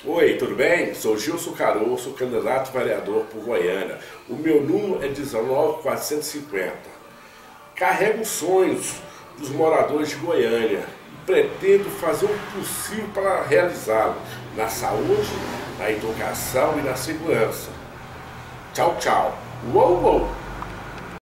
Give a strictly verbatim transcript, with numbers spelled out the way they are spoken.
Oi, tudo bem? Sou Gilson Caroço, candidato vereador por Goiânia. O meu número é dezenove mil quatrocentos e cinquenta. Carrego os sonhos dos moradores de Goiânia e pretendo fazer o possível para realizá-lo na saúde, na educação e na segurança. Tchau, tchau. Uou, uou!